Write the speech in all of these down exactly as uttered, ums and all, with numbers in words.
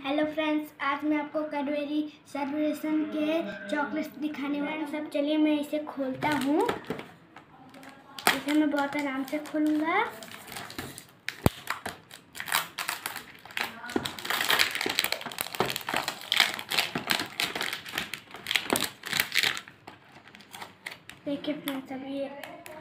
Hello friends, आज मैं आपको कैडबरी सेलिब्रेशन के चॉकलेट्स दिखाने वाला हूँ। सब चलिए मैं इसे खोलता हूँ। इसे मैं बहुत आराम से खोलूँगा। देखिए फ्रेंड्स, अब ये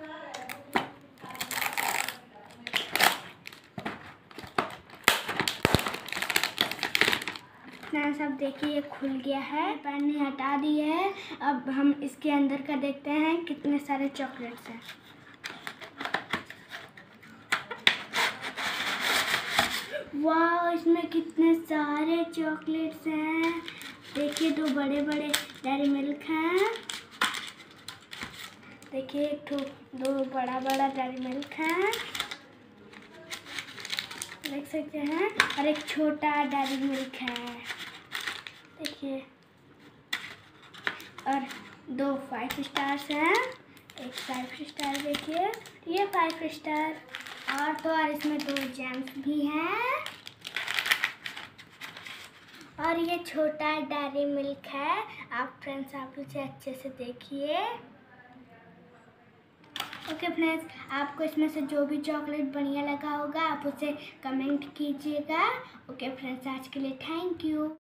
फ्रेंड्स अब देखिए ये खुल गया है। पन्नी हटा दी है। अब हम इसके अंदर का देखते हैं कितने सारे चॉकलेट्स हैं। वाह, इसमें कितने सारे चॉकलेट्स हैं। देखिए दो बड़े बड़े डेयरी मिल्क हैं। देखिए एक ठो दो बड़ा बड़ा डेयरी मिल्क है, देख सकते हैं, और एक छोटा डेयरी मिल्क है। देखिए, और दो फाइव स्टार्स हैं। एक फाइव स्टार देखिए, ये फाइव स्टार। और तो और इसमें दो जेम्स भी हैं। और ये छोटा डेयरी मिल्क है। आप फ्रेंड्स आप इसे अच्छे से देखिए। ओके फ्रेंड्स, आपको इसमें से जो भी चॉकलेट बढ़िया लगा होगा आप उसे कमेंट कीजिएगा। ओके फ्रेंड्स, आज के लिए थैंक यू।